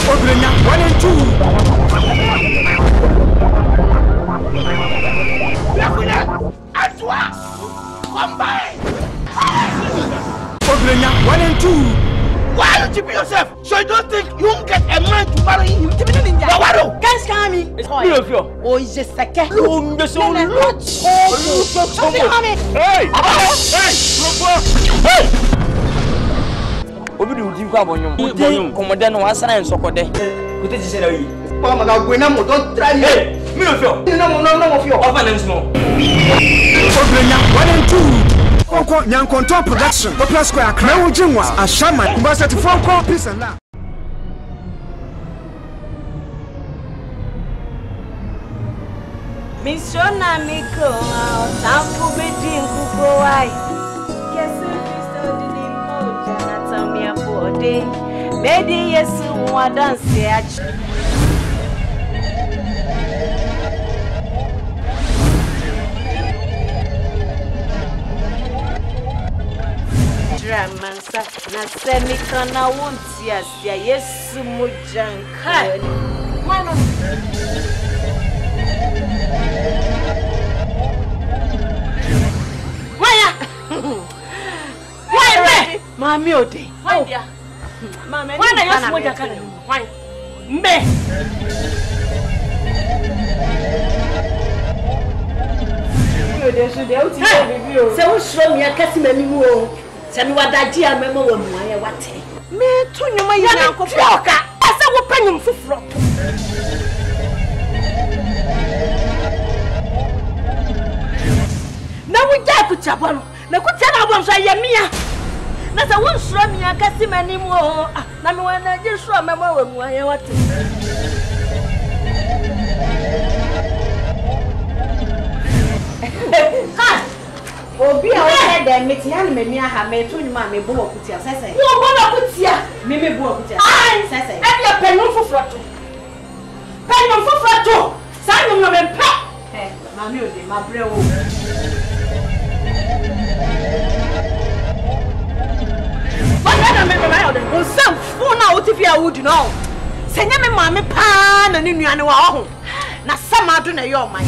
Obrenya 1 and 2. Combine. Obrenya 1 and 2. Why don't you be yourself? So you don't think you won't get a man to marry him? Can't scam me. Oh, he's just a cat. Hey! Obi du di kwa bonyum. Komode no asana ensokode. Kote ti se na yi. Mama na gwena mo don't try me. Hey, me no fio. No fio. Ofa na nsmo. Obrenya 1 and 2. Fonko Nyankonto production. Opera Square Accra. Na wujinwa Ashama. Mbasa ti Fonko peace and love. Mishona miko tampu bedi nguko wai. Yesu Kristo dini moja na tamia bode. Medi Yesu wadansi achi. Dramansa na semika na wunti asia Yesu moja nkani. Mwana Why? Mami ode. Why dia? Mama. Why na Yesu moja kana? Why? Mbe. Ode so de uti bibi o. Se wo shro mi akasi mami mu o. Se mi wadaji amemo wo mu aye wate. Me to nyuma ya na nkofo oka. Ase wo panyum fufuro. Na wo ja kuchabo no. Na kutia na abonso ayemia. Na sa won suro mi akasi mani mu o. Na me wana je suro memo wo mu aye wate. Ha! Obi a o se dem meti ya na mani aha me to nyuma me bo okutia sese. Wo bo na okutia. Me bo okutia. Sese. E bi penum fufuro to. Penum fufuro to. Sa nyum no me pe. Mami ode ma bre o. Why me o sam fu na o tifi a wood no. Senya me mami pa na ni nuane wa ho. Na sama do na ye o man.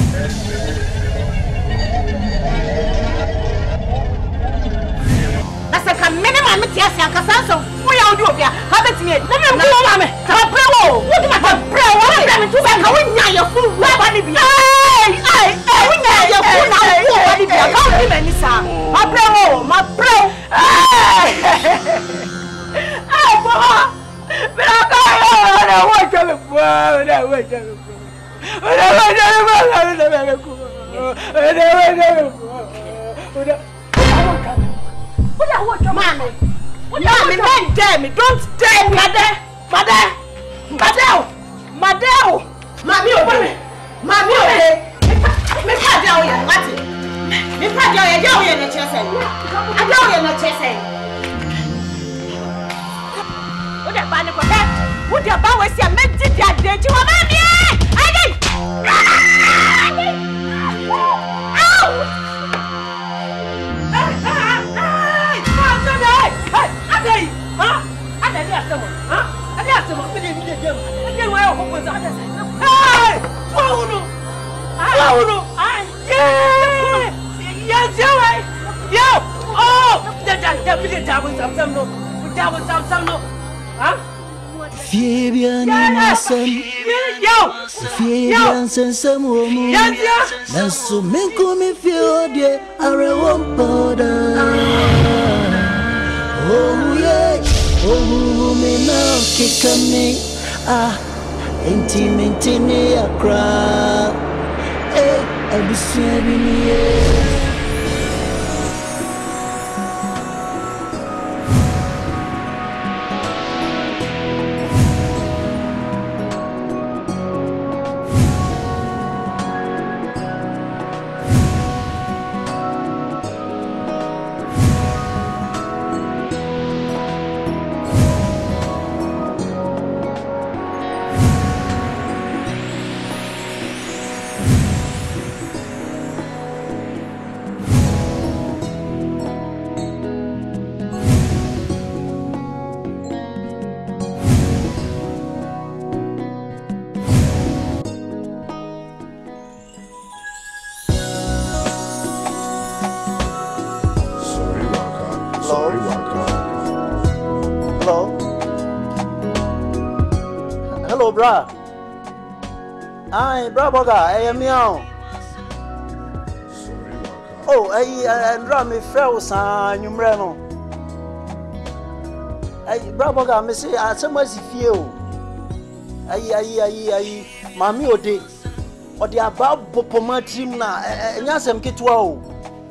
Na se ka me ne mami ti ase akasa so fu ya odi obia. Ha betimi e. Na me ku mami. Ta bre wo. Wo di ma ta bre wo. Na me tu se ka wo nya ye fu wa ba ni bia. We nya ye fu na wo ba ni bia. Ka o di me ni sa. Ma bre wo, ma bre. Don't dare me, Madeo. Mami o. Me pa dia o ye, what? Me pa dia o ye na chese. Ada o ye na chese. Wo da ba ne ko da. Wo da ba we sia me di dia de ji wo ma mi. Ai. Au! Adei! Ha? Adei asemo. Ha? Adei asemo. Me de dem. Adei we o ko za adei. Hey! Tuunu. Ai. Yeah, Yo! Oh! Fiebia Sensam woman. Naso menko me fiodie are one powder. Oh yeah, oh me now kick me. Intimate me a cry. I be seeing Yo, bra. Aye, bra boga, hey meow. Oh, hey, bra me fell san numreno. Hey, bra boga, me say asemasi fie o. Ayi, mami ode. Ode aba bopoma trim na nyasem ketwa o.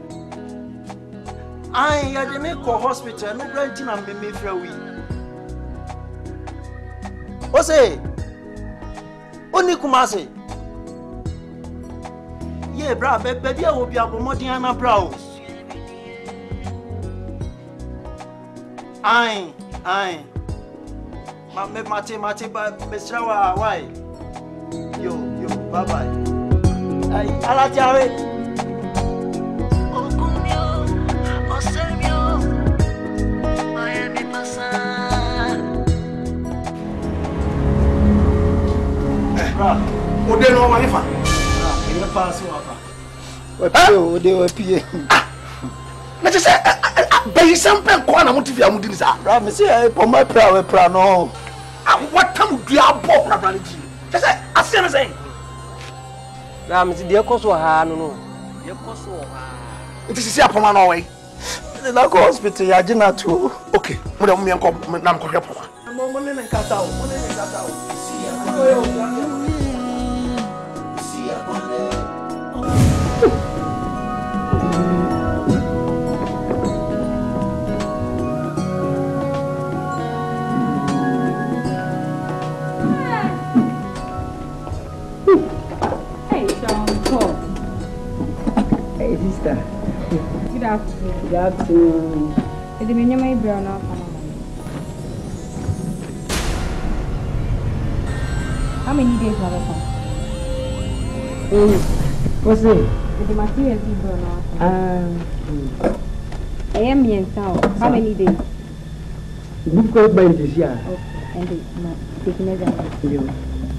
Aye, ya de me ko hospital no branch na me fra wi. O say Oni Kumase. Ye bra baby a obi abomodin ana bra o. Ai. Mate ba mesrawa why? Yo, bye bye. Ai, ala jawe. Okumio, osemio. Miami pasa. Bra, ode no wa nifa. Ele pass wa fa. Ode pie. Na je say bayi sampe ko na motifi amudi ni sa. Bra me say po my pra no. What time do you have bought na ji? Je say ase na say. Bra me say de koso ha no. De koso ha. It is apoma no way. Na go hospital ya jina to. Okay, mo de mo me nko na mo hwe poma. Mo ne nkata o, Hey, sister. Good afternoon. Good afternoon. Is it my brown or how many days have I come? What's it? Is the material brown or I am here now. How many days? You've got by this year. Okay. And taking it down.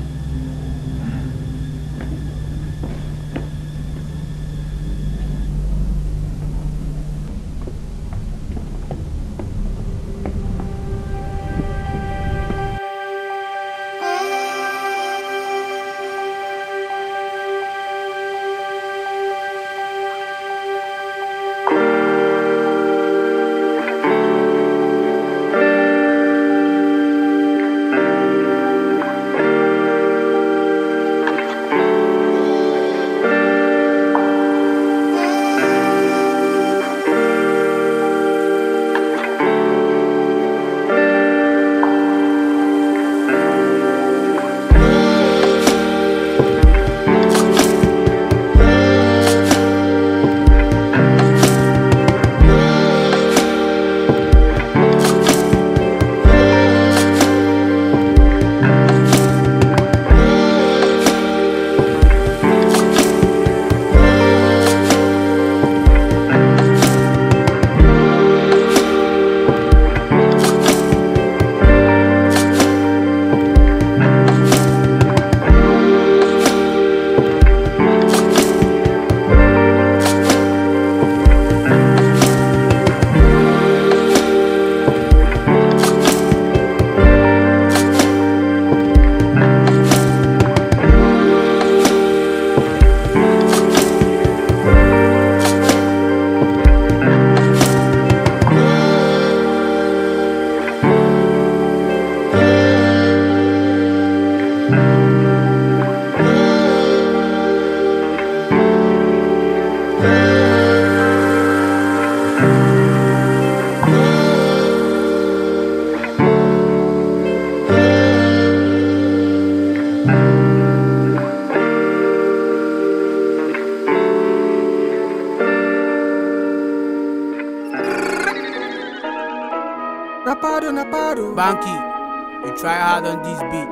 Banky, you try hard on this beat.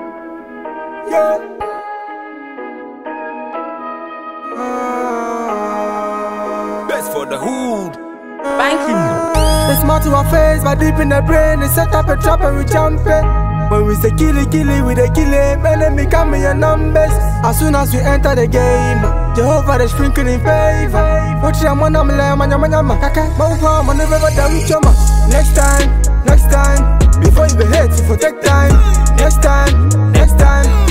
Yeah. Best for the hood. Banky. It's smart to our face, but deep in the brain, they set up a trap and we jump it. When we say kill it, we dey kill it. Enemy come in your numbers. As soon as we enter the game, Jehovah is sprinkling in favor. Watch your man, I'm like, man, kaka. Moufa, man, never damn choma. Next time, before you be hate, you for take time. Next time.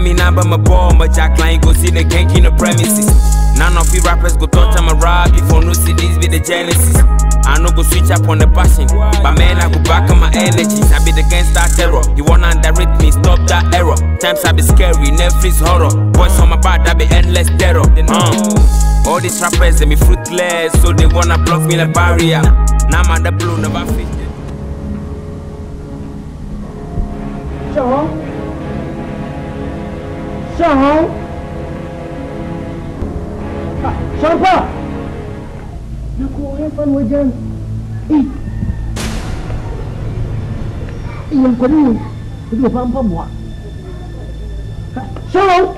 me number my ball, my jack line go see the gank in the premises. None of you rappers go touch my rap before no CDs be the genesis. I no go switch up on the passion, but man I go back on my energies. I be the gangster terror. You wanna underrate me, stop that error. Times I be scary, Netflix horror. Voice on my back, that be endless terror. All these rappers they be fruitless, so they wanna block me like barrier. Now I'm the blue never fit. Shawn. Shampa. You go have fun with them. Iyan ko rin. Hindi pa ang pabuha. Shawn.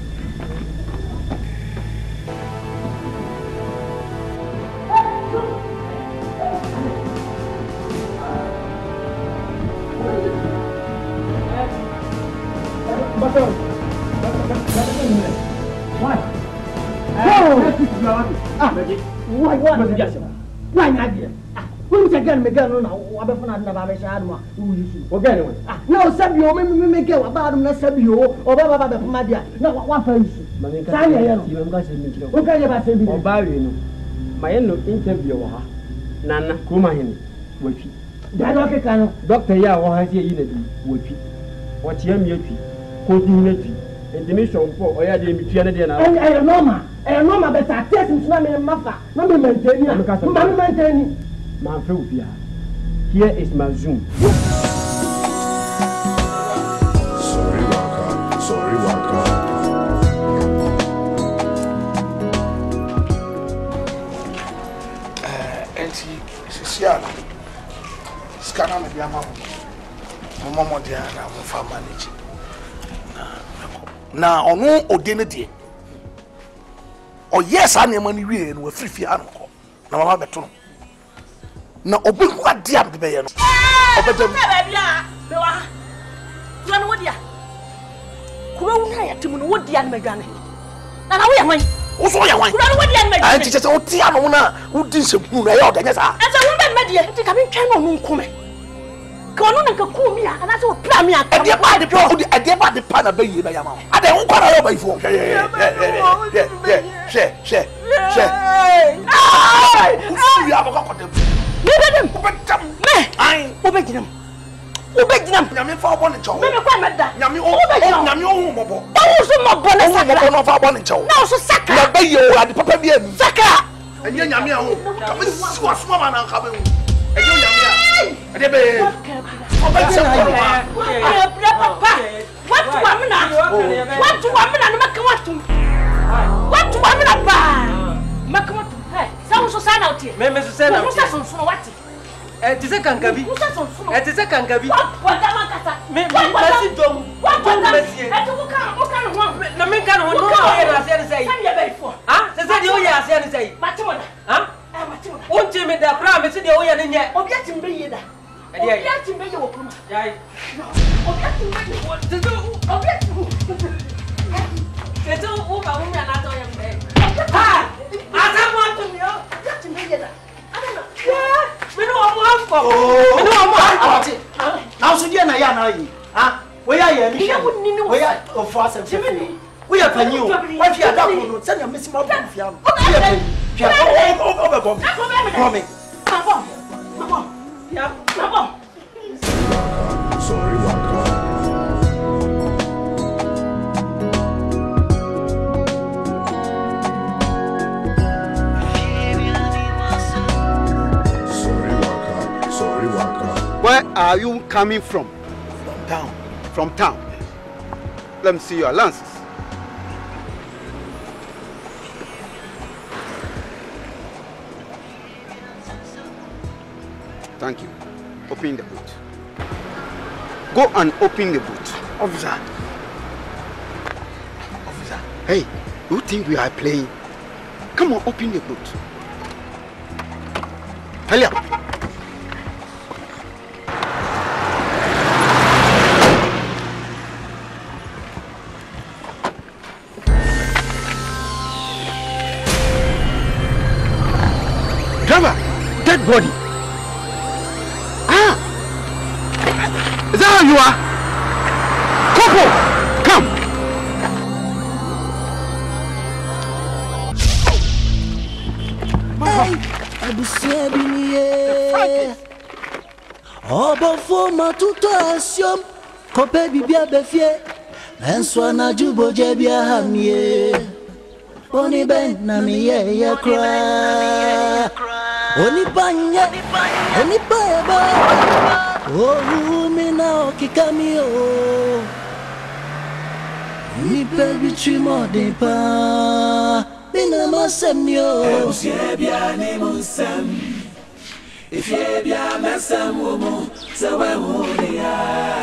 Why not? Who is again? Megan, no, I'm not a shadow. No, Sabio, make a about him, Sabio, or Baba Madia. No, one person. Okay, about saying, or Barry, my interview, Nana, Kumahin, with you. That Doctor Ya, or has he in with you? What young beauty, continuity, and the mission for Oya de Mitriana. I don't know, but I test him, Maffa, not be maintaining. Manfruvia. Here is my Zoom. Sorry, Waka. Auntie, Siciana. Scanner with your mama. Mama, dear, I'm for managing. Now, on no ordinary. Oh, yes, I am money real with 3 feet. Now, I'm better. Na obi kwa dia be ye no obedem na bia be wa tuwa no wodia kuro wu na ya timu no wodia na madwane na wo ye wan wo so ye wan kuro no wodia na madwane anti chese wo tia no na wudi nsegunu na ye odanya sa asa wo be medie nti ka me twan no nkume ka ono na ka ku mi a na se wo pra mi a ka ade ba de pa na be yi be ya ma ade wo kwara yo ba ifo she usi ya ba ko dem Obedinam. Nyame fa obon ncho. Me kwa meda. Nyame o mobo. Ba so mobo na saka. No fa obon ncho. Na so saka. Na be yo ade papa bi anu. Saka. Enye nyame a ho. Ka me si wasoma ma na ka be ho. Enye nyame a. Ade be. Obedinam. Papa. What wa me na no maka watum. What wa me na ba. Maka watum. Hey, sa so sana oti. Me so sana. Mo sa so what? Tu sais Kankabi. Tu sais Kankabi. Mais merci Dom. Merci. Na me kan ho no ya na se sei. Ah, se se di o ya se ni sei. Matimoda. Ah? Matimoda. O nche me da pra me se di o ya ni nye. Obi atimbe ye da. Obi atimbe ye wo kuma. Yai. Obi atimbe ye wo. Obi atimbe. Se tu o ba wo me na to ya me. Ah! Asa mo to mi o. Obi atimbe ye da. Me no amo. Now so dia na ya na yi. Ah, we ya ye ni. We ya ofo asem fe. We ya pani o. Wa fi ada ko no, se na mesi ma bu fi am. We ya pani. Fi o be bom. Bom me. Bom. Ya, bom. Sorry, Waka. Where are you coming from? From town. From town. Let me see your lances. Thank you. Open the boot. Go and open the boot. Officer. Hey, you think we are playing? Come on, open the boot. Hurry up. Driver, dead body. Ah, is that how you are? Couple, come. Abusia biniye. Obo foma tuto asyom. Kope bibia befie. Enswa na jubo jebia hamie. Oni ben na miye ya kra. Oni banye. Oni baeba. Oh mina okikami o. Ni baby chimo de pa. Mina masem yo. Usiebia ni musem. Ifiebia mesem womo. Sewe hudia.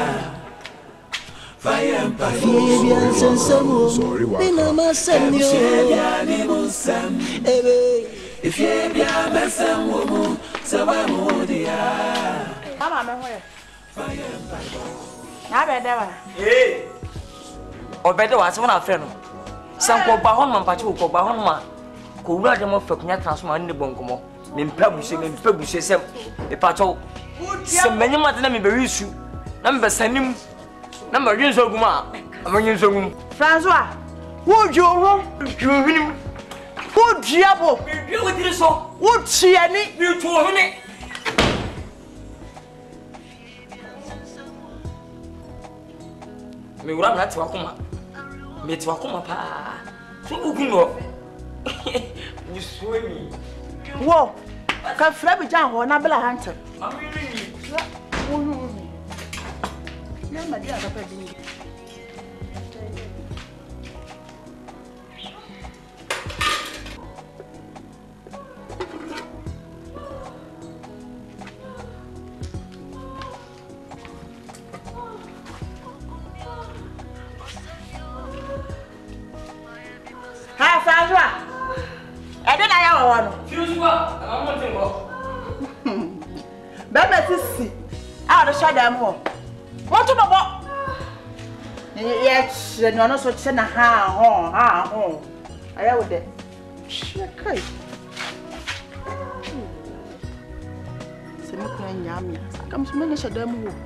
Fayempa Ifiebia sensem womo. Mina masem yo. Usiebia ni musem. Ebe. Ifiebia mesem womo. Sewe hudia. Mama me hoye. Na be de ba. Obede wa se wona afre no. Sanko ba hon man pache ko ba hon ma. Ko wura de mo fakunya transformer ne bonkomo. Me mpa buhye sem. E pacho. Se manyima de na me be risu. Na me be sanim. Na me rin so guma. Amanyin so gum. François, wo jowo, Juhinim. wo diabo, Bi wo dire so. wo tiani, Bi to hene. Me wura na tiwa kuma. Me tiwa kuma pa. So ugun no. You swear me. wo. Ka fra bi jan ho na bela hanter. Na ma dia ka pa bi. Ha François. Ede na ya wo no. Fiuswa, I'm not go. Baba tisi. Ah do sha dam ho. Won to bobo. Yes, no no so che na ha ho. Aya wo de. Shekai. Se me kwa nyamia. Kam so me sha dam ho.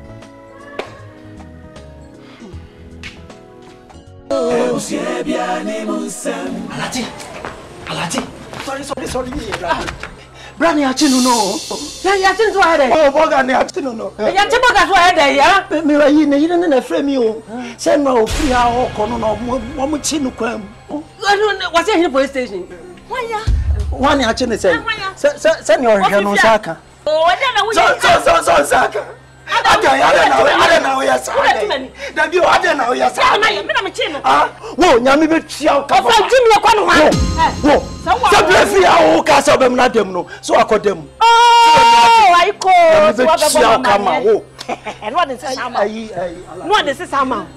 Usiebia ni musem. Alati. Sorry. Brani achinu no. Ya tin so here. Oh, boga ni achinu no. Ya tin boga so here ya. Me wa yi ne yire na frame o. Se no o free ha o kono no mo chinu kwam. Was here police station. Wanya. Wani achinu se ni o hwe no saka. Oh, na wo. So saka. Ada na we yasa. Da bi o ada na we yasa. Me na me chinu. Ah, wo nyame be tia o ka. Ofa jimi e kwa no ha. Wo. So bless you o ka so be na dem no. So akodem. Oh, I call. So be tia o ka ma wo. And what is this sama? What is this sama?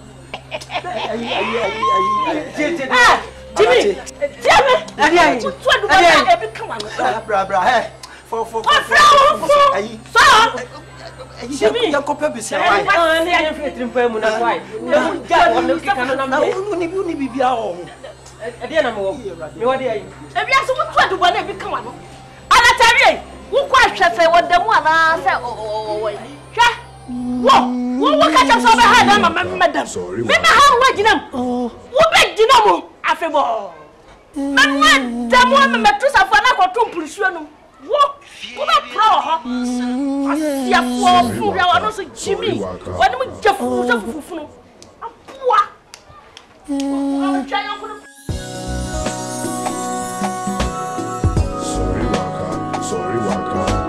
Jimmy. Bra. Hey. For. Jimmy, you copy be say why? I am fitting for mu na why. No get on the can na me. Uni bibia o. E dey na me wo. Me wo dey ayi. E bia so wo to ado na bi kan wa no. Ala tare. Wo kwa hwese wo dem ana se o. Hwe. Wo ka cha so be ha na madam. Me be ha wo ginam. Wo be ginam afebo. Madam me metu safo na ko to mpurisuo no. Wo ba pro ho. Asia fo ya wa no so Jimmy. Wa dem jefu so fufu no. Apoa. O twa yo ko. Sorry waka.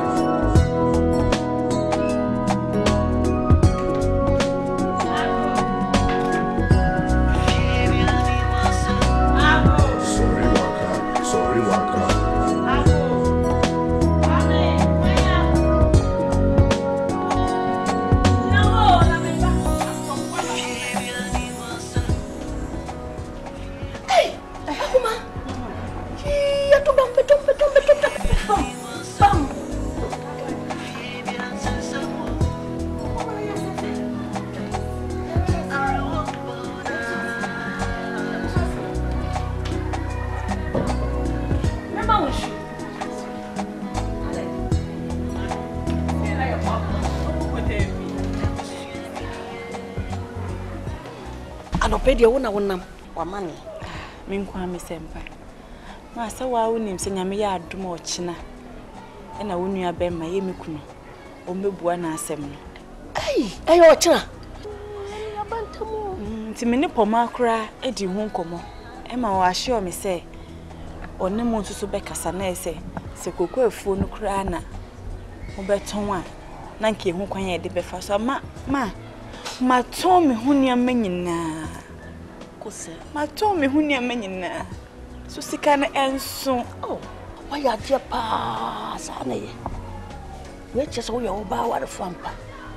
Anopedia wona wonam wamane menkwa me sempa ma sa wa wonim se nyame ya adom ochina ena wonu abema ye mekuno o mebua na asem no ai o kira abantamu ntimene poma kra edi hu nkomo ema wa ahye me se one mo nsusu bekasa na ese se kokko efuo no kra na obeton a na nke hu kwan ye de befa so ma ton me hu nia manyina kose ma ton me hu nia manyina so sika na enso waya dia pa sa na ye we chese wo ye wo ba wa fampa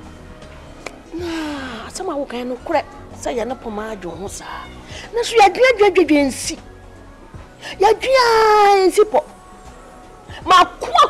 na sama wo kan no kure sa ya na poma adwo ho sa na so ya dwadwadwadwa nsi ya dwa nsi po ma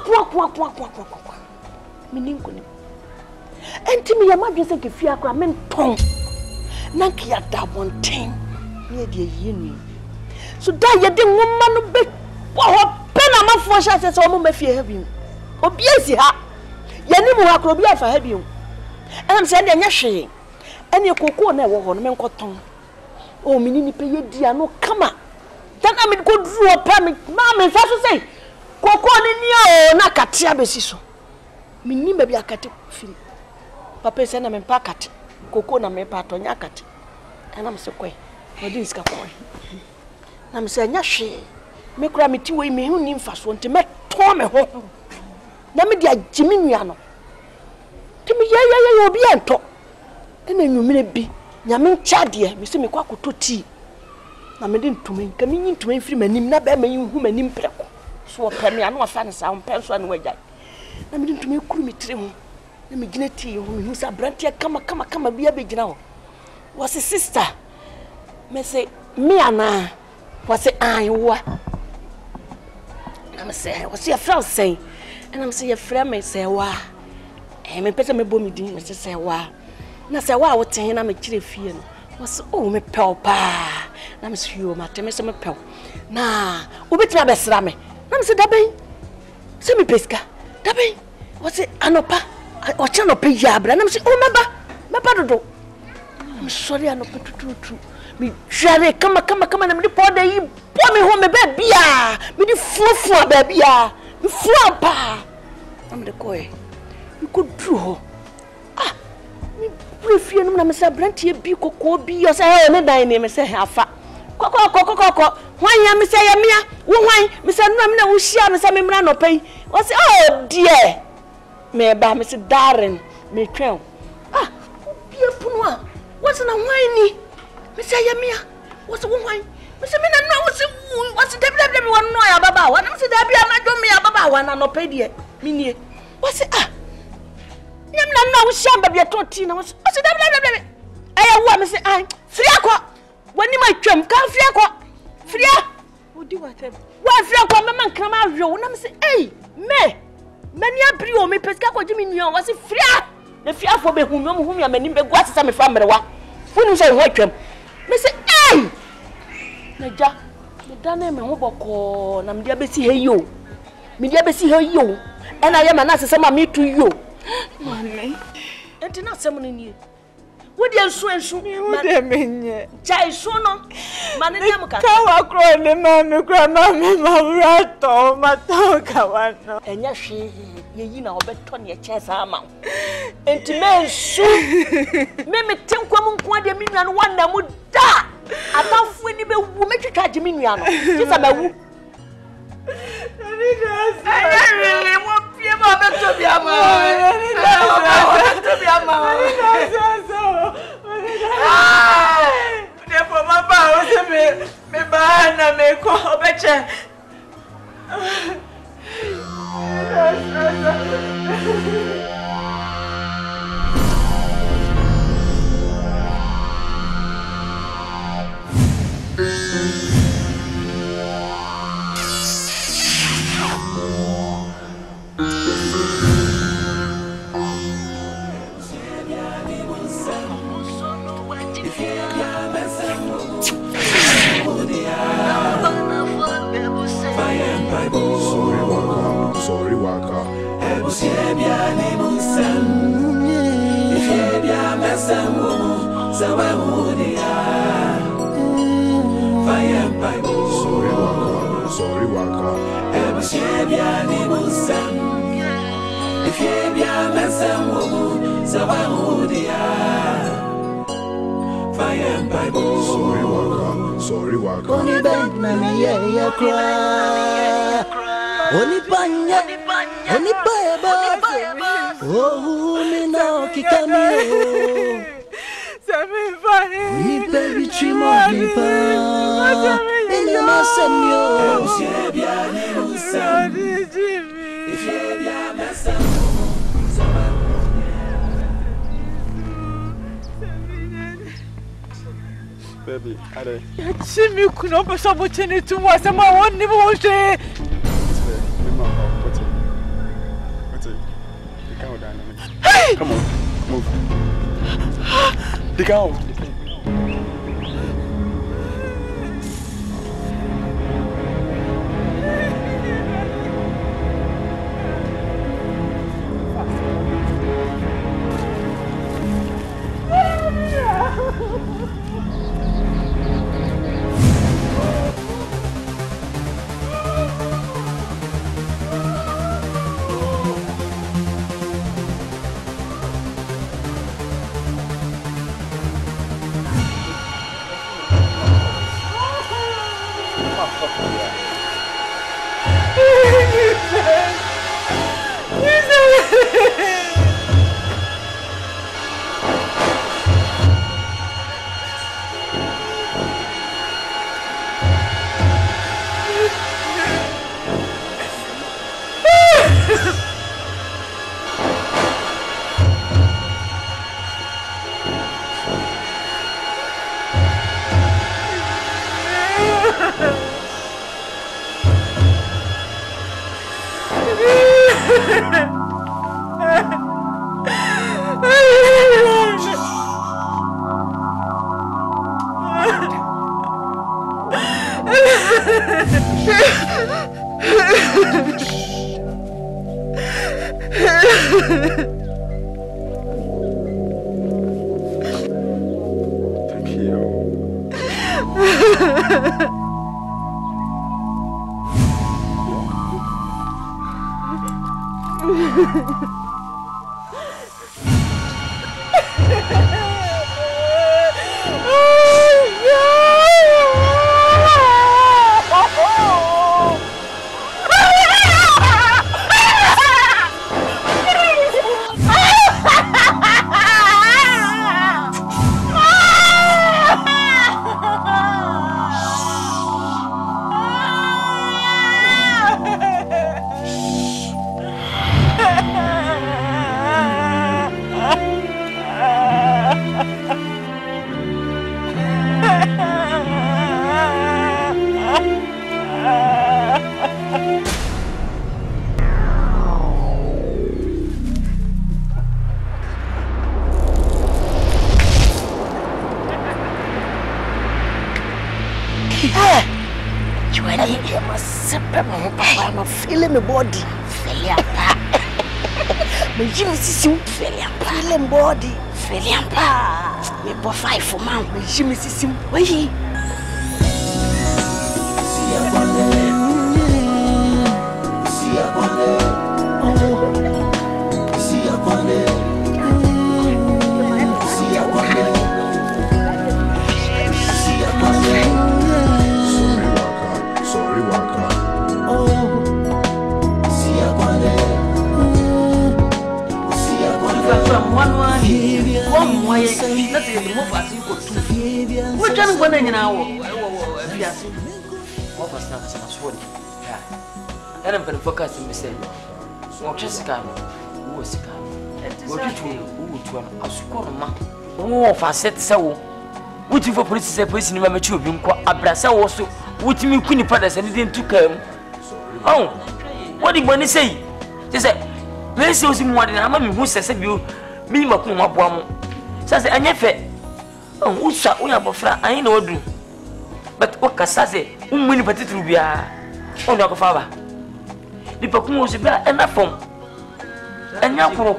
kwa mininko ni entimi ya madwe se ke fi akra men ton na ke ya da bonten ye de yini so da ye de ngoma no be wo pena mafo sha se so mo mafie ha bi obi ezi ha ye ni mu akro bi afa ha bi enam se de nya hwe ene kokoo na wo ho no men koton o minini pe ye dia no kama dan am go dru pa me ma me fa so sei kokoo ni o na katia besi so minni ba bi akate firi papa se na me pa kate kokoo na me pa to nya kate enam se kwe odi iska kwe na me se nya hwe me kura me ti we me hu ni mfa so nte me to me ho na me dia gimi nua no ti me ye obi ento ena nwumire bi nyame nchade me se me kwa koto ti na me de ntuma nka me ntuma firi manim na ba ma hu manim preko so opa me anu afa ne sa ompa so anu wagya na me de ntuma kuru me tire ho na me gina ti ho me hu sa brantia kama bia be gina ho was sister me se me ana was aiwa na me se was your friend say and I'm say your friend me say wa me pese me bo me din me say wa na say wa wo ten na me kire fie no was me pel pa na me say yo mate me say me pel na obetima besra me na me say daben say me peska daben was anopa o cha no pe ya bra na me say meba dodo I'm sorry anopa tutu me jare kama na me po da yi po me ho me ba bia me di fufu ba bia me fuan pa am de koy me ko dru ho me prefie no na me say brantie bi kokko bi yo say ne dan ne me say afa kokko hwan ya me say ya mia wo hwan me say no me na wo hia me say me mra no pai wo say oh dear me ba me say darren me twen bi epunu a wo say na hwan ni me say ya mia wo say wo hwan me say me na no wo say debi wo no ya baba wo na me say debi na do me ya baba wo na no pai die me nie wo say nyam na no wo hia ba bi to ti na wo say debi aya wo me say free akwa wani ma twam kan free akwa free odi watem wa free akwa me man kan ma hwe wo na me say me mani abri o me peska kwa jimi nua wo say free na free afo be hu me ya mani be gu asesa me fa mrewa woni say ho twam me say na ja me dane me ho boko na me dia besi he yo ena ye ma na asesa ma me tu yo mami enti na asem no nie wodi ensu wo de menye jai so no mane dem ka wa kro ne mami kro mami ma brato mato ka wano enya hwe yeyi na obeto ne chesa ama enti mensu me tenkwam nko ade me nua no wana mu da atafu ni be wu me twitwa je me nua no tisa ba wu really mo pie ma beto bi ama Depo mama o se me ba na me ko obeche Sorry, Waka. Sorry, Waka. Ifyebia mesem womu sawamudia. Fire and Bible. Sorry waka. Only bang na me yeah cry. Only banya. Only baya. Oh me now kikami. Only baby chimo me pa. Ina masemyo. Ifyebia ni musem. Ifyebia mesem. Baby, I don't. Jimmy could not be so much in it to us. I'm on never was there. Hey! Come on, move. The cow. I'm feeling my body. My gym is feeling body. Feeling pa. Me po 5 for man. My gym is why? What can one in an hour? What was not so much? And I'm going to focus on the same. What Jessica? Who was what to a school? Oh, I said so. Would you for police a person in my children? Abrasa also. Would you mean Queenie Brothers and didn't took him? Oh, what did one say? They said, let's see more than I'm who says you. Me, my poor says, I never. Oh, who shall we have a friend? I know do. But what can say? Many particular we are on your father. The Pocum was about enough from and young for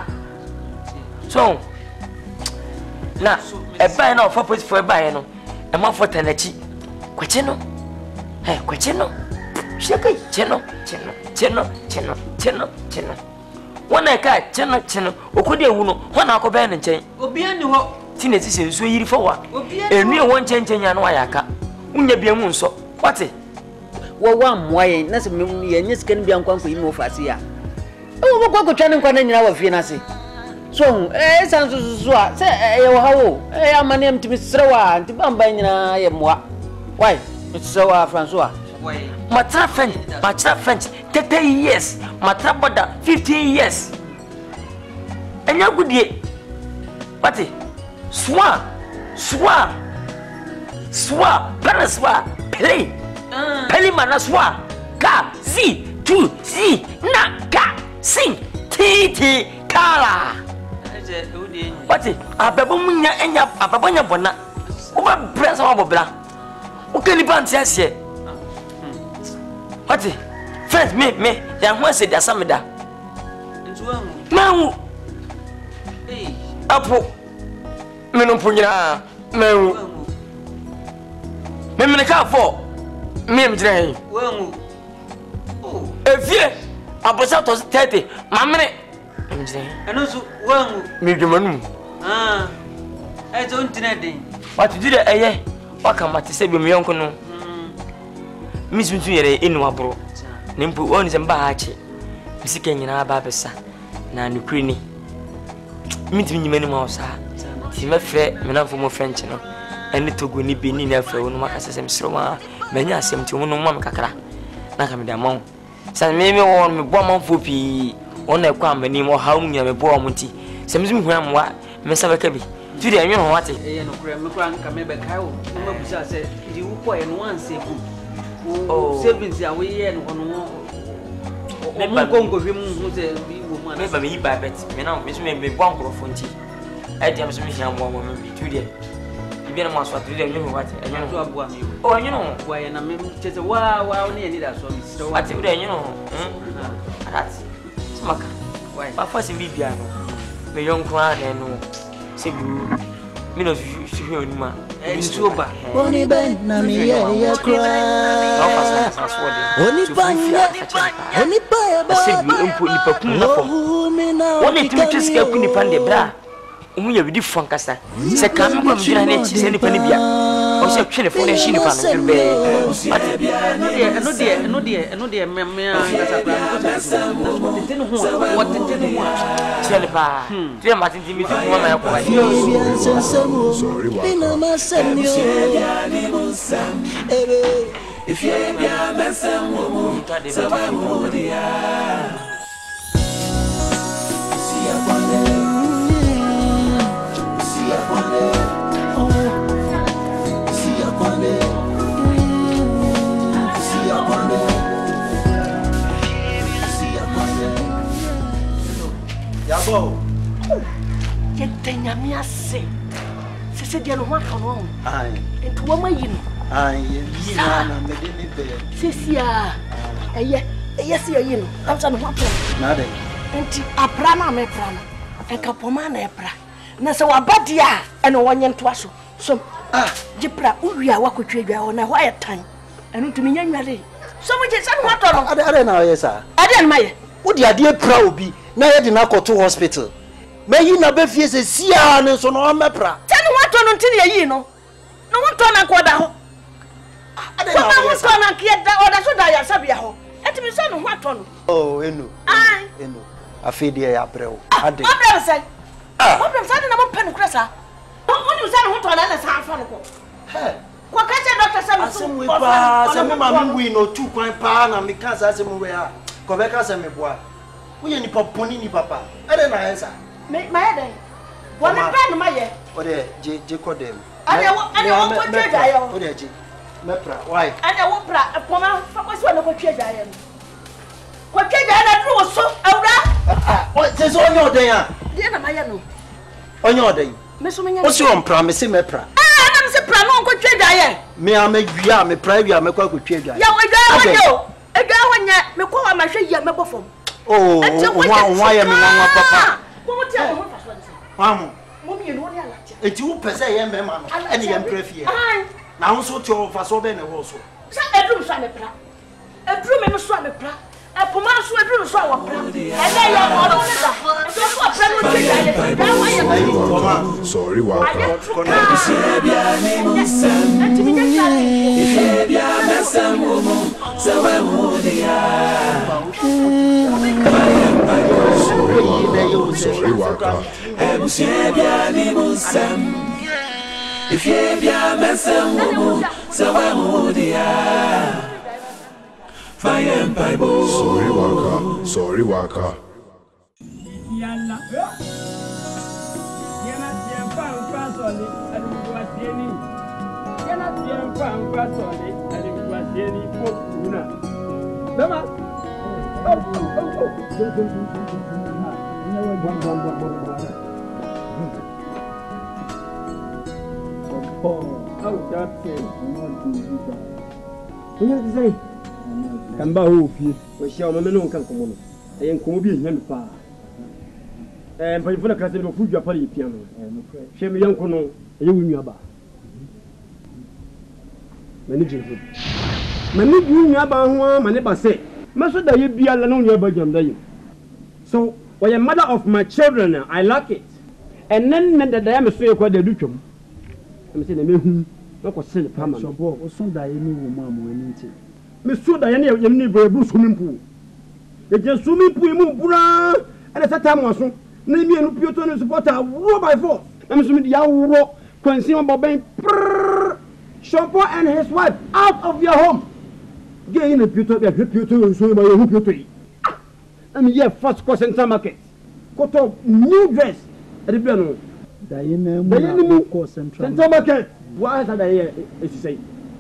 so now a buy now for for a buy no a month for Tenechi. Quacheno, hey, Quacheno, Shake, Cheno. Wona ka cheno okode ewu no hona akobe ne nchen obi ani ho tine ti se nso yiri fo wa enu e won nchen ya no ayaka unya bia mu nso wate wo wa mmoa yen na se ye nye sika no bia nkwanko yi mo fase ya wo go go twane nkwa na nyina wa fie na se so san so a se ye wo hawo amane amtimi srewa nti bamba nyina ye mmoa why srewa Francois matra French 30 years matra boda 15 years enya gudie wate swa play manaswa ka zi tu zi na ka sing titi kala wate ababomunya enya ababonya bona uba bresa wa bobla ukeli panti asie wate first me ya ho se dia sameda mawu apo meno punyira mawu me ka fo me mjira wangu efie abosa to 30 mamene mjira enozu wangu me dwemanu ezo ntinedin wate dire eye wakamate se bi me yonko no misuntu yere enu abro nimpo woni se mba hache misike nyina ba besa na nukuri ni mitimi nyimani ma osa ti mefre menafo mo french no ene togo ni beni na afre wonu makasa sem sroma manya asem ti wonu mo kakra na ka me da mon san me won me bo manfo pi won na kwa mani mo ha munya me bo mo nti sem zum hu amwa me sa beka bi tu de anwe ho wate no kure me kwa nka me beka o me busa se di wo ko e no anse ku savings ya we ye no no me kongo hwe mu hu se bi wo mu me ba me yiba bet me na me bo ankrofo nti e dia me so me hia mo me bi tu de ibi na mo aso atu de anwe ho wate anwe no abu ami o anwe no wa ye na me chese wa oni ni da so mi siro wate u de anwe no ati smaka ba fa se bibia no me yonko ana no se bu mi no hwe onima nsuoba oni ben na mi ye kra oni banya oni pa ba se bu empo nipa kun na fom oni timi twiska kun nipa de bra umu ya bidi fankasa se kam ko mjira ne chi se nipa ne bia o se twene fo ne shi nipa no be no de me ngasa kwa ko tete ho what tete ho chele pa tire matinti mi tu mo na ko wa sorry wa ina masenyo if you be mesem wo sabahu dia Yabo. Yetenya miase. Sese dia no hwaka no. Ai. Ento wo mayi no. Ai, yi na me de ni be. Sesia. Eye se yi no. Amsa no hwaka. Na de. Enti apra na me pra no. Enka poma na epra. Na se wabadia ene wonye ntoa so. So jipra uwia wakotwa dwa ho na ho ayetan. Eno tumi nya nware. So mo je se no hwato no. Ade na oye sa. Ade na maye. Udi ade pra obi na ye de na koto hospital. Meyi na be fie se sia ne so no amepra. Se no hwato no ntini yi no. No hwato na koda ho. Ade na oye sa. Na kiye da oda so da ya sabia ho. Etimi se no hwato no. Oh, enu. Ai. Enu. Afedi ya breo. Ade. Problem say. Problem say na mo pen krasa. Oni usa no hwato na sa afa no ko. He. Kwa kache doctor say asem we pa, se me ma mu wi no tu kwan pa na me kan sa asem we ha. Ko be ka se me boa. Wo ye ni poponi ni papa. Ade na yensa. Me ade. Wo me pen ma ye. O de je ko dem. Ade wo ko twa ya yo. O de je. Me pra. Why? Ade wo pra. Poma fa ko so na ko twa ya yo. Ko twa ya na dru so awra. O se so onyo den ya. De na ma ye no. Onyo den. Me so me nya. O si on pra me se me pra. Se pra no ko twa dwa ye me a me wia me pra wia me kwa ko twa dwa ya wo dwa wonyo edwa wonya me ko wa ma hwe ye me bofom oh wa ye me nwa papa ko mo tia mo fa so nse wa mo mi no ni alatia enti wo pese ye me ma no ene ye mpra fie na ho so ti o fa so be ne wo so sa edrum so me pra edrum me so me pra Pumasu every so and then you're all over that. Sorry, what? Sorry, Waka. If you be a mess and woman, so I would fire and Bible. Sorry, Waka. Sorry, Waka. Yalla. Yana tiyan fan fasoli, alikuwa tieni. Yana tiyan fan fasoli, alikuwa tieni pokuna. Bema. Kamba hopi, washia mama no kan komo no. Eyen komo bi ehia me pa. Mpanyifo na klase no fuju apare piano. Hwe me yanko no, eye wunyu aba. Mani jefo. Mani wunyu aba ho mani ba se. Maso da ye bia la no wunyu aba jam da ye. So, when a mother of my children, I like it. And then the I am so quite the duchum. I'm saying, me no ko send pama. So bo, o so da ye ni wo ma mo ani nti. Me so da ye ni ye ni bo ebu swimming pool. E je swimming pool mu bura. And that time was so. Na mi enu pioto no supporter row by force. I'm so me ya wo consumer boben. Shampoo and his wife out of your home. Get in the pioto so by who pioto. I'm here first course in market. Got a new dress at the piano. Diana course central market. Why is that here? As you say,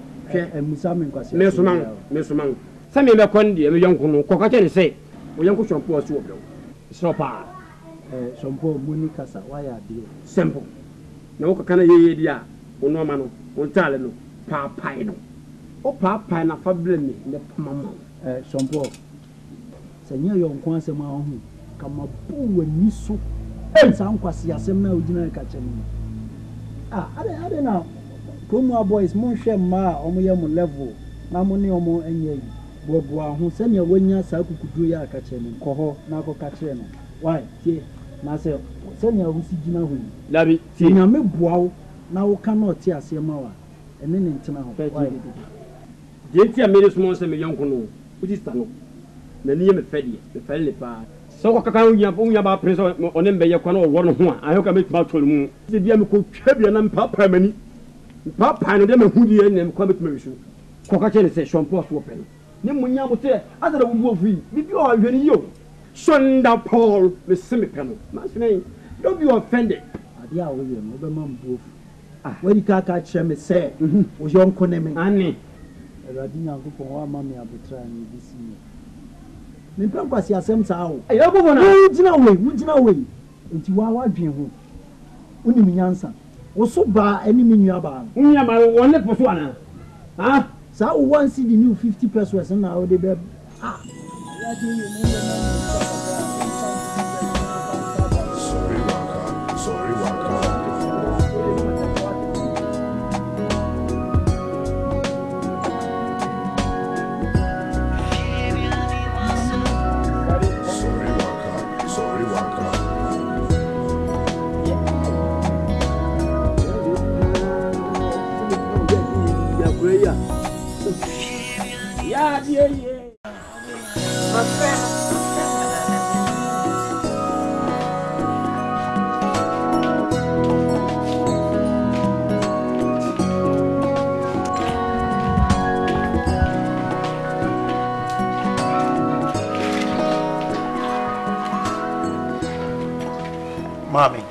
Messuman. Some of the Condi and young Cocacan say, we young shampoo or so. So far, shampoo Monicasa, why are you simple? No can idea, no man, on talent, papino. Oh, papina fabrini, the mamma, shampoo. Senya yo nkwanse ma ho kama bu wani so san kwase asem na ogina ka chemu ade na promo boys mon hwe ma omo ye mo level na mo ne omo enye bobo ho senya wanya sa kukudu ya ka chemu ko ho na ko ka chemu no why tie na se senya ho si gina ho labi tie nya me boawo na wo ka no tie asem ma wa ene ne ntina ho why je tie me so mo se me yonko no uji stano na niye me fedi me felle pa so ko kaka unya ba prince onem be ye kwa no wo no ho a ayo ka me tuma tolu mu se bia me ko twabia na papa mani papa no de me hudi ye nem kwa betuma wisu ko ka che ne se shampoo so pe no ne munya mo te azara wo wo fi bibi o hwani yo sonda paul me se me pe no ma se don't be offended adia wo ye mo be man bofu wadi kaka che me se wo yonko ne me ani radina ko pon wa mama ya butra ni bisi me pem kwasi asem sa wo e yo bobo na wo gina we enti wa dwen ho oni mi nyansa wo so ba ani mi nua ba unya ba wo ne poso ana ha sa wo wan see the new 50 pesos na wo de be ya di ni Sorry, Waka. Mami,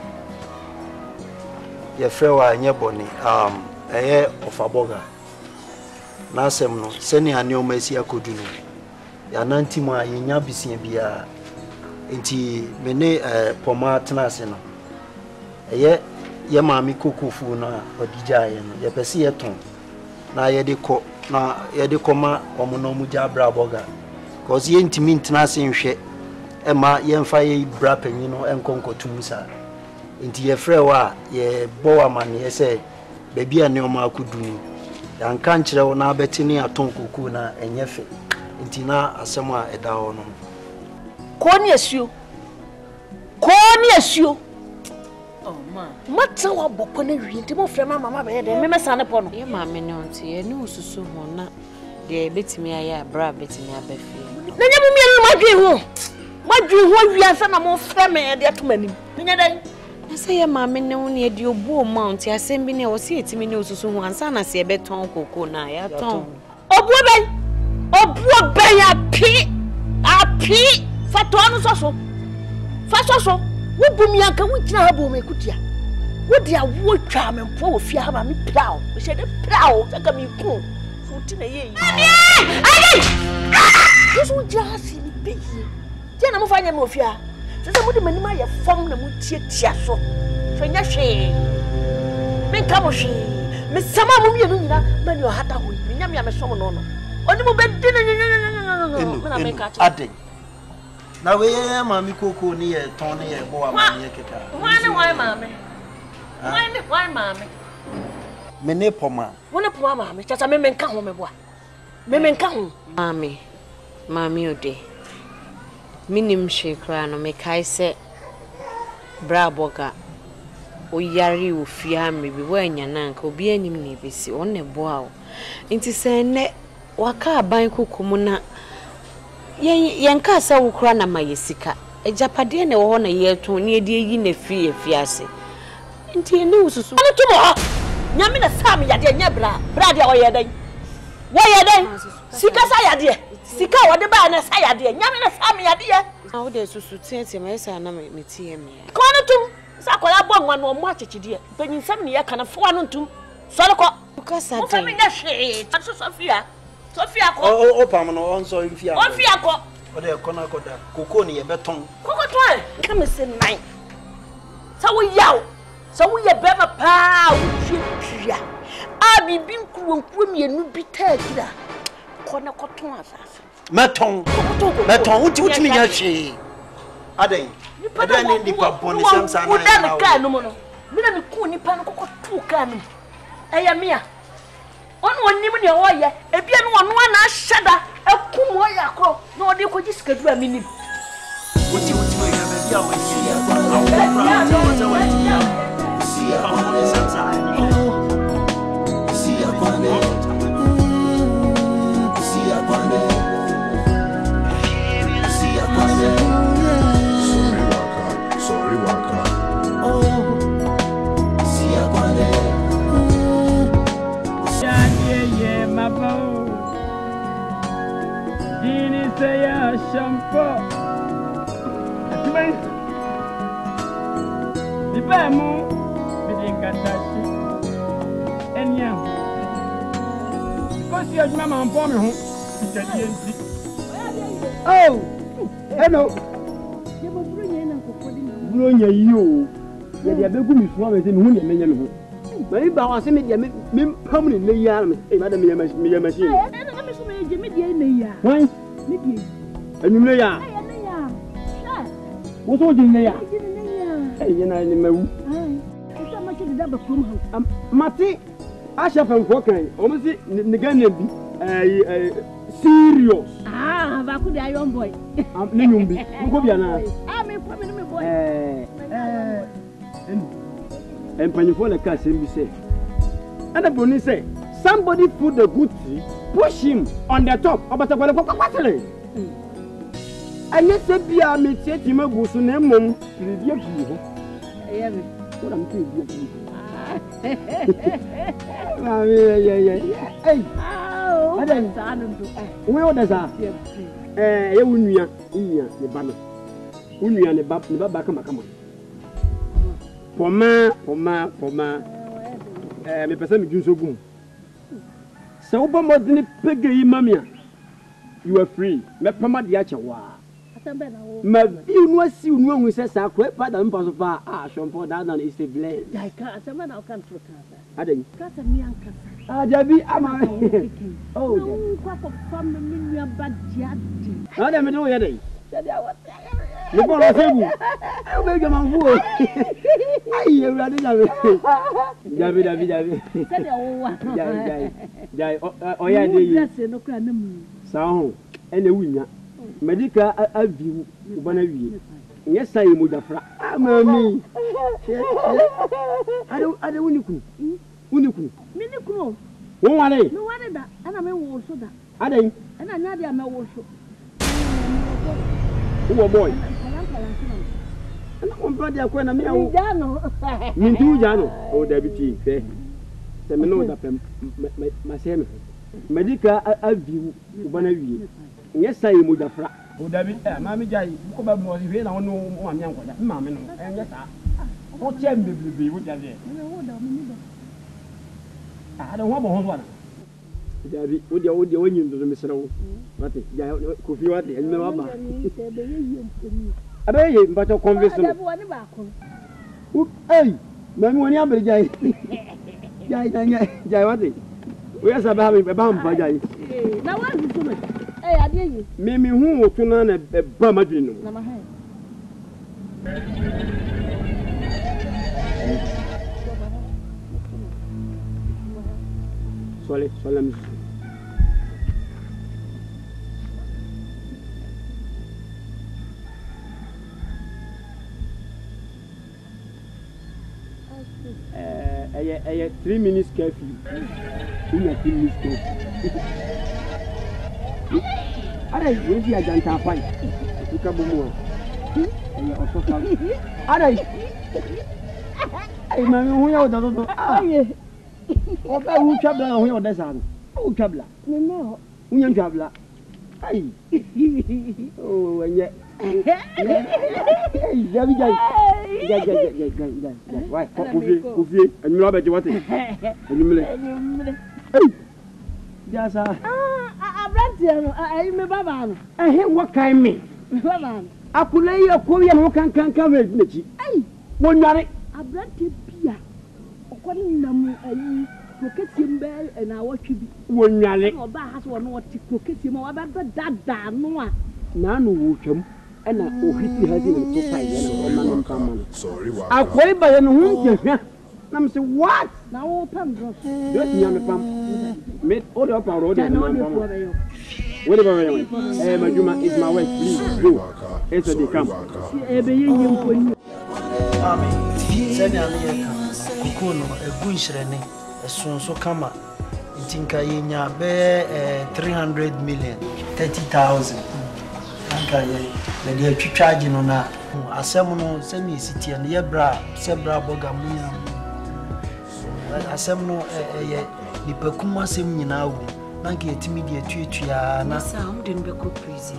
your friend was near Bonnie, a year of a boga. Nasem no, sending a new Messia could do. Ya nantima in Yabisi and Bia. Inti mene Poma Tenasino. A year, your mammy cuckoo funa or Dijayan, your Pessia ton. Na yediko, na yedicoma or Monomuja Braboga. Cause ye intimate Tenasin shit. Emma yen fire brapping, you know, and conquer to Musa. Into your frewa, ye boa man, ye say, baby, and no ma could do. And can't you now betting a tongue kuna and yefe. Intina asema eda ho no. Ko ni asuo. Oh man. Mata wa bokọ na wi nti mo frɛ mama be de me mesa ne po no. Ye maame ne onti ye ne ususu ho na de betimi aye abra betimi abafie. Na nya mu mienu madwi ho wi ansa na mo frɛ me de atomanim. Nya dan. Na say ye maame ne won ye de obu amount asem bi ne wo se etimi ne ususu ho ansa na se beton koko na ya ton. Obu ben api fato anu soso. Fasoso. Wo bumi anka wo gyina ha bo me kutia wo dia wo twa me mpo wo fia ha ma me prao wo hye de prao saka me ku so ti na ye yi ai wo gyina si ni be yi je na mo fa nya me ofia sese mo de manim aye fam na mo tietia so nya hwe me nka mo hwe me sama mo mienu nyina ma ni o hata ho me nya me so mo no oni mo be di na me na me ka ade na we mami koko ni e ton ni e bo amani keka why mami me ne poma wona poma mami chacha me nka ho me boa me nka ho mami ode minim shekra no me kai se bra boga o yari o fia me bi wanya nanka obi anim na ebesi on ne boa o nti se ne waka aban koko mu na yen ka sa wukura na mayesika ejapade ne wo na yeto ne edi yi na fiase nti ne ususu ane to mo nyame na sam yade nya bra de o yedan wo yedan sika sa yade sika wo de ba na sa yade nyame na sam yade a wo de susu tiete ma yesa na me tie me ko ne tum sa ko la bo nwa no mo achechide panyinsam ne ye kana fo anu tum so le ko ka sa mo fa me nya hwe so Sofia ko o pam no on so mfia o fia ko o de kona koda koko ni ye beton koko ton ka me se nine sa wo yaw sa wo ye be ma pa wo twia a bibi nkuwo mienu bi ta akira kona koton asasa meton uti mi nya hwe adan ni ndi pa boni samsa na na ka no mo no mi na mi ku nipa no koko tu ka no eya mia onu onim ne oye ebia no ono na ahyada akum oye akro na odi ko gisikadu aminim uti we ya be ya we see ya on samsa see ya sorry waka see ya Dini saya shampoo. Atmen. Di bamu bidingatashi. Enya. Because you mama on me ho. Italianti. Oh. Hello. Yebo brunya na kokodi na. Brunya yo. Ya dia begu mi so am se mi hu ne menya mi ho. Mari ba wa se me dia me pam ne le ya me. Eh madam me ya machine. Why? Anymore, ya. What's all in there? Hey, and I know. So much of the double from home. Mati, I shall from Walker, almost Nagana serious. Ah, I could die on boy. I'm Nimbi. Who be an I'm a family boy. And Panifola Cassim, you say. And the police say, somebody put the good tea. Push him on the top. About the I let the beer me take him a goose and a mum. What I'm saying. Hey, oh, where does that? Unia, the banner. Unia, the Babacama. For ma, me person do so good. So, Obama peggy mamma. You are free. Me pama diacha wa. Ma you no see no we say sakwe pa da mpa so fa shompo that na is a blend. Dai ka asema na o kan tro ka. Aden. Ka sa mi anka. Jabi ama. Oh. No kwa ko fam me nua ba diadi. Ada me do ye dai. Le bon sebu. O be gama fu. Ai e ura de jabi. Jabi. Se de o wa. Jai. O ya de yi. Se no kwa na mu. Sa ho. ene wunya medical aviu ubana wie nyesa ye mojafra amami ade uniku minikunu won wale no wale da ana me wo so da ade ana nya de me wo so wo boy ana kompa de akwa na me awo jano mintu jano o da biti fe se me no da pem ma se me medical aviu ubana wie nyesa ye mojafra o dabi mami jai ko ba mo we na wono mo ami ankoda mami no nyesa o chem beblebe wo jade ada ho bo ho wana dabi o dia wonyi ndo me sere wo mate jai ko fi wate enme wa ba abe ye mbato convince no ei mami woni abere jai jai wate o ya saba ba ba mpa jai na wa zuzu me adie yi me hu otuna na ba madwin no na ma ha sole mi aya 3 minutes curfew ina 3 minutes curfew Aray, wezi ya janta fai. Ika bomo. Aya osofa. Aray. Ay mami hu ya oda do. Aye. O ba hu chabla hu ya oda san. Hu chabla. Nene. Hu nya chabla. Ay. Oh, anya. Ay, jabi jai. Jai. Wai, kufi. Anyu ba je wate. Anyu Ay. Jasa. Abrantiano, I me baba no. Eh, what kind me? Baba. Akule ya ko ya no kan we mechi. Ai, wonware. Abranti bia. Okoni namu ayi, koketi mbe na wotwe bi. Wonware. Oba ha so no woti koketi ma wa ba dada no a. Na no wo twam. Ena ohiti ha di no to pai na o ma no kama no. Sorry wa. Akoi ba ye no hu nhwa. Na me say what? Na wo pam bro. Do nya me pam. Me order up our order. What about you? Majuma is my wife. Please go. It's a decamp. Send a Kukuno, a bunshrene, a son so kama. Tinka yenya be 300 million, 30,000. Anka ye, the charging on a asemono semi city and yebra, sebra boga muya. Asemno ni pekuma sem nyina wu nanka yetimi de atuatua na sam de nbe ko prison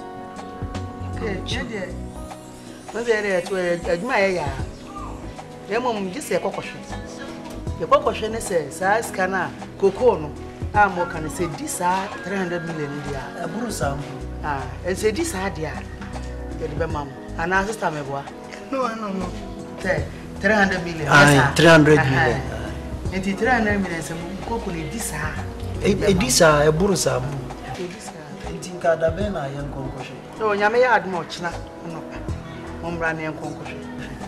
chede no be ere to aduma ya mum gise kokohwe ne se sa skana koko no amo kan se di sa 300 million dia aburu sam se di sa dia ye de be mam ana sister meboa no 300 million 300 million enti 300 million se koko ni disa edisa eburu sabu edisa enti nkada be na ye nkonkoshe o nyame ya admo china no mombra ne nkonkoshe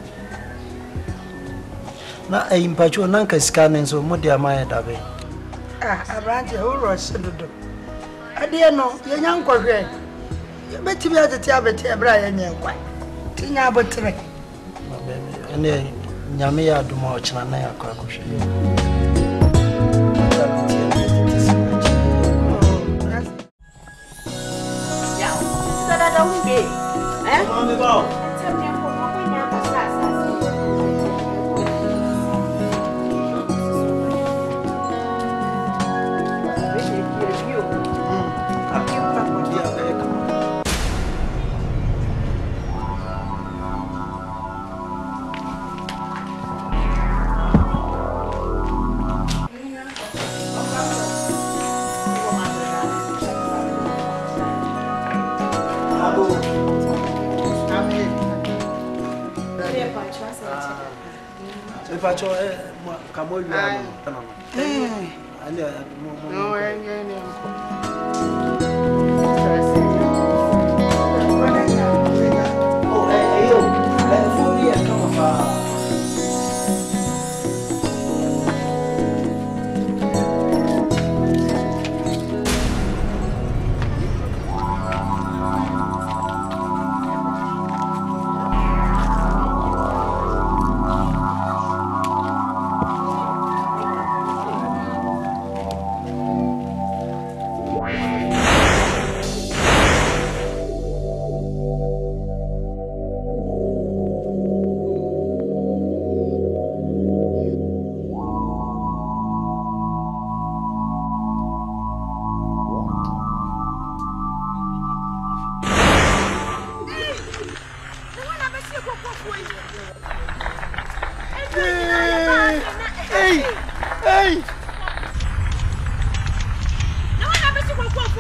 na impacho nanka scanning so modi amaye dabe abranje o rush dodo ade no ye nyankwohwe ye beti bi atete abete ebra ye nyankwa tinya abotre ene nyame ya admo china na yakwa kohwe Pacho kamo ya no.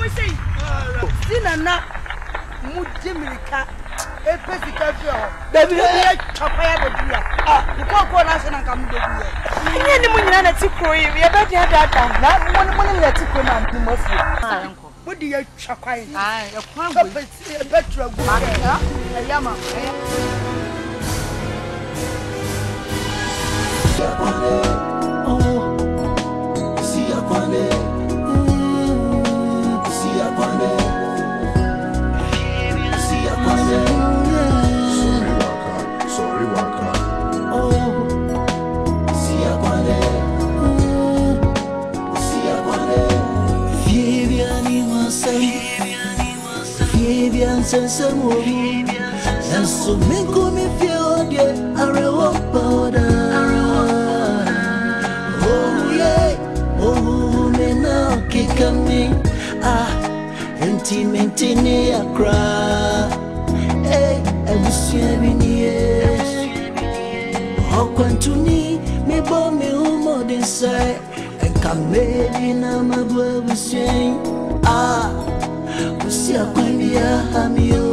Sinana Mujimirika, a physical girl. The village Chapaya de Dia. You can't go and come to the Any Munana Tico, we are better that time. Not one that Tico man to Moscow. What do you Chapai? I can't better a Yama. See upon it. See upon it. Sorry, Waka. Oh, see upon it. See upon it. Vivian Sensamu. And so make me feel the arrow powder. Oh, yeah. Oh, me now kick me. Ah, intimately a cry. Hey, I wish you had been here. How can to me bomb me more than say, and come maybe now my boy was saying, ah, we see a queen, yeah, I'm you.